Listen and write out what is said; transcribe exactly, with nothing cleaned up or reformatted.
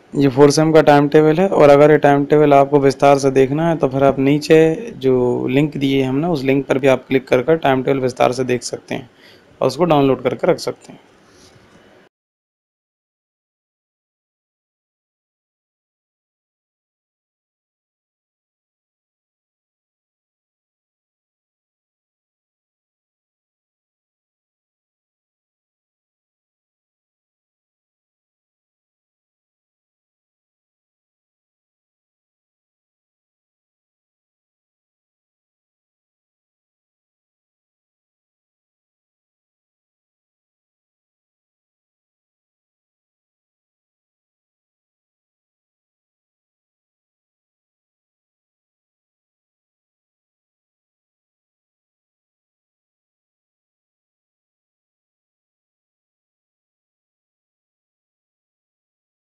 ये four sem का time table है। और अगर ये टाइम टेबल आपको विस्तार से देखना है तो फिर आप नीचे जो लिंक दिए हमने उस लिंक पर भी आप क्लिक कर कर टाइम टेबल विस्तार से देख सकते हैं और उसको डाउनलोड करके रख सकते हैं।